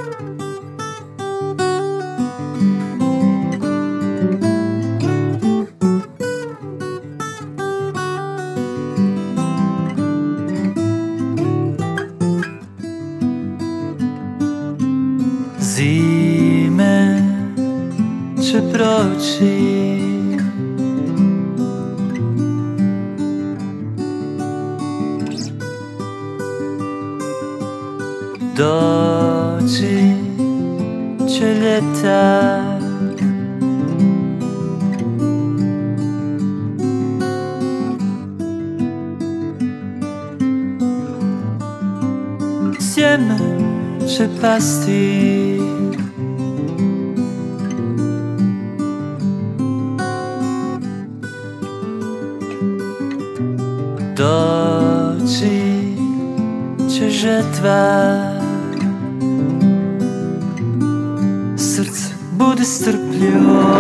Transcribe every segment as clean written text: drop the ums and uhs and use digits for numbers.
Zime će proći, doći će ljeta. Sjeme će pasti, doći će žetva. Srce bude strpljivo,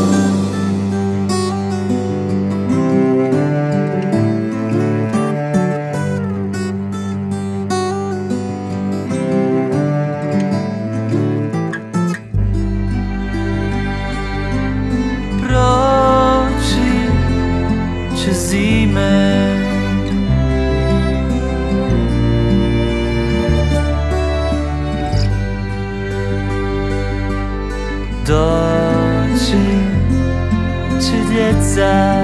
proći će zime, doći će djeca.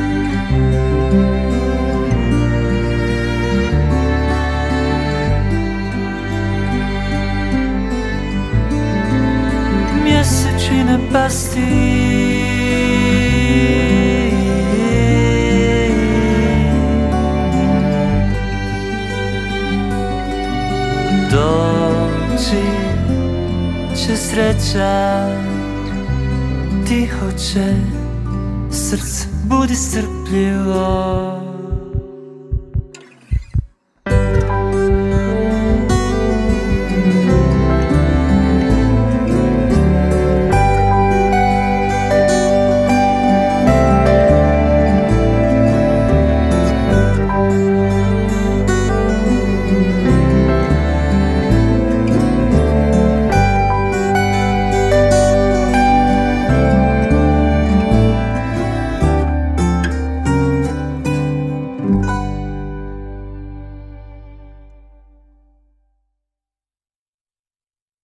Mjesec će napasti, doći će sreća. Tiho će, srce budi strpljivo.